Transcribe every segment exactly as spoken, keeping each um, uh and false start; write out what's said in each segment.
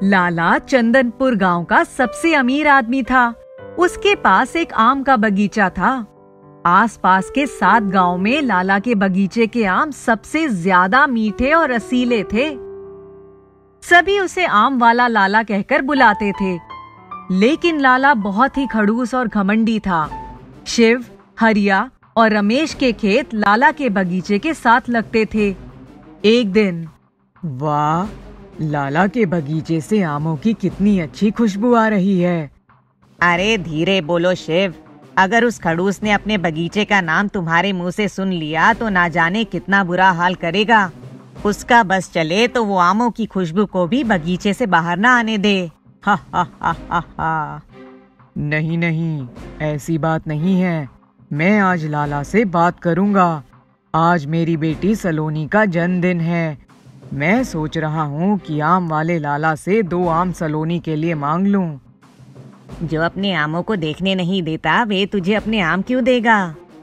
लाला चंदनपुर गांव का सबसे अमीर आदमी था। उसके पास एक आम का बगीचा था। आसपास के सात गांव में लाला के बगीचे के आम सबसे ज्यादा मीठे और रसीले थे। सभी उसे आम वाला लाला कहकर बुलाते थे। लेकिन लाला बहुत ही खड़ूस और घमंडी था। शिव, हरिया और रमेश के खेत लाला के बगीचे के साथ लगते थे। एक दिन, वाह, लाला के बगीचे से आमों की कितनी अच्छी खुशबू आ रही है। अरे धीरे बोलो शिव, अगर उस खड़ूस ने अपने बगीचे का नाम तुम्हारे मुंह से सुन लिया तो ना जाने कितना बुरा हाल करेगा। उसका बस चले तो वो आमों की खुशबू को भी बगीचे से बाहर ना आने दे। हा हा हा हा हा। नहीं नहीं, ऐसी बात नहीं है। मैं आज लाला से बात करूंगा। आज मेरी बेटी सलोनी का जन्मदिन है। मैं सोच रहा हूँ कि आम वाले लाला से दो आम सलोनी के लिए मांग लूं। जो अपने आमों को देखने नहीं देता वे तुझे अपने आम क्यों देगा?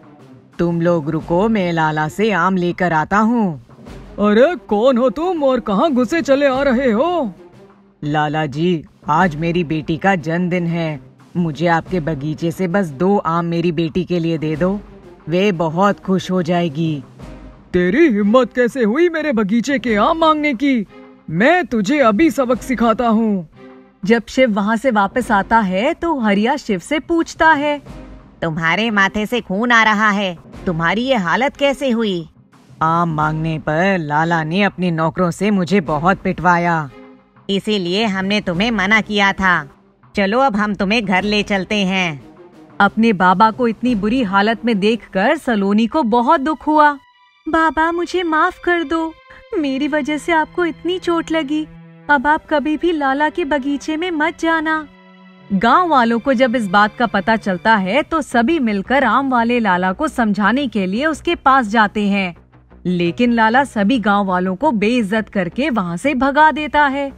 तुम लोग रुको, मैं लाला से आम लेकर आता हूँ। अरे कौन हो तुम और कहाँ घुसे चले आ रहे हो? लाला जी, आज मेरी बेटी का जन्मदिन है। मुझे आपके बगीचे से बस दो आम मेरी बेटी के लिए दे दो। वे बहुत खुश हो जाएगी। तेरी हिम्मत कैसे हुई मेरे बगीचे के आम मांगने की? मैं तुझे अभी सबक सिखाता हूँ। जब शिव वहाँ से वापस आता है तो हरिया शिव से पूछता है, तुम्हारे माथे से खून आ रहा है, तुम्हारी ये हालत कैसे हुई? आम मांगने पर लाला ने अपने नौकरों से मुझे बहुत पिटवाया। इसीलिए हमने तुम्हें मना किया था। चलो अब हम तुम्हें घर ले चलते हैं। अपने बाबा को इतनी बुरी हालत में देखकर सलोनी को बहुत दुख हुआ। बाबा, मुझे माफ कर दो। मेरी वजह से आपको इतनी चोट लगी। अब आप कभी भी लाला के बगीचे में मत जाना। गांव वालों को जब इस बात का पता चलता है तो सभी मिलकर आम वाले लाला को समझाने के लिए उसके पास जाते हैं। लेकिन लाला सभी गांव वालों को बेइज्जत करके वहां से भगा देता है।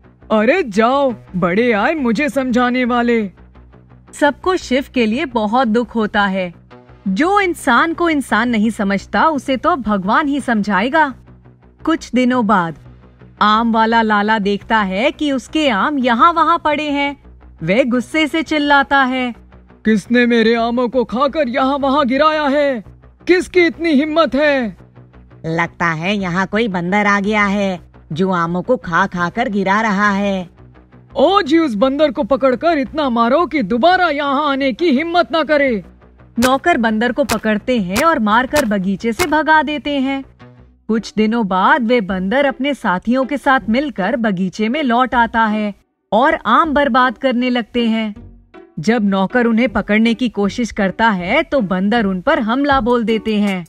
अरे जाओ, बड़े आए मुझे समझाने वाले। सबको शिव के लिए बहुत दुख होता है। जो इंसान को इंसान नहीं समझता उसे तो भगवान ही समझाएगा। कुछ दिनों बाद आम वाला लाला देखता है कि उसके आम यहाँ वहाँ पड़े हैं। वह गुस्से से चिल्लाता है, किसने मेरे आमों को खाकर यहाँ वहाँ गिराया है? किसकी इतनी हिम्मत है? लगता है यहाँ कोई बंदर आ गया है जो आमों को खा खा कर गिरा रहा है। आज ही उस बंदर को पकड़कर इतना मारो कि दोबारा यहाँ आने की हिम्मत ना करे। नौकर बंदर को पकड़ते हैं और मारकर बगीचे से भगा देते हैं। कुछ दिनों बाद वे बंदर अपने साथियों के साथ मिलकर बगीचे में लौट आता है और आम बर्बाद करने लगते हैं। जब नौकर उन्हें पकड़ने की कोशिश करता है तो बंदर उन पर हमला बोल देते हैं।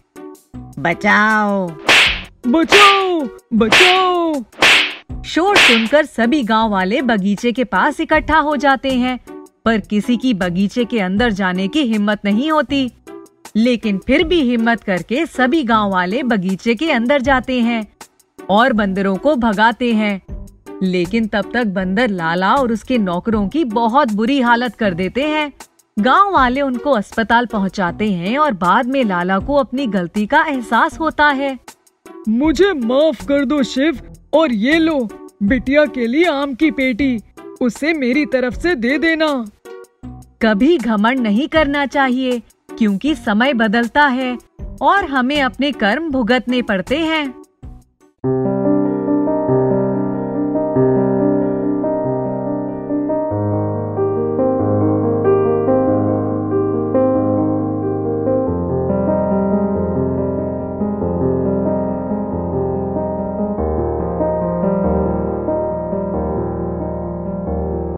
बचाओ, बचाओ, बचाओ। शोर सुनकर सभी गांव वाले बगीचे के पास इकट्ठा हो जाते हैं, पर किसी की बगीचे के अंदर जाने की हिम्मत नहीं होती। लेकिन फिर भी हिम्मत करके सभी गांव वाले बगीचे के अंदर जाते हैं और बंदरों को भगाते हैं। लेकिन तब तक बंदर लाला और उसके नौकरों की बहुत बुरी हालत कर देते हैं। गांव वाले उनको अस्पताल पहुंचाते हैं और बाद में लाला को अपनी गलती का एहसास होता है। मुझे माफ कर दो शिव, और ये लो बिटिया के लिए आम की पेटी, उसे मेरी तरफ से दे देना। कभी घमंड नहीं करना चाहिए, क्योंकि समय बदलता है और हमें अपने कर्म भुगतने पड़ते हैं।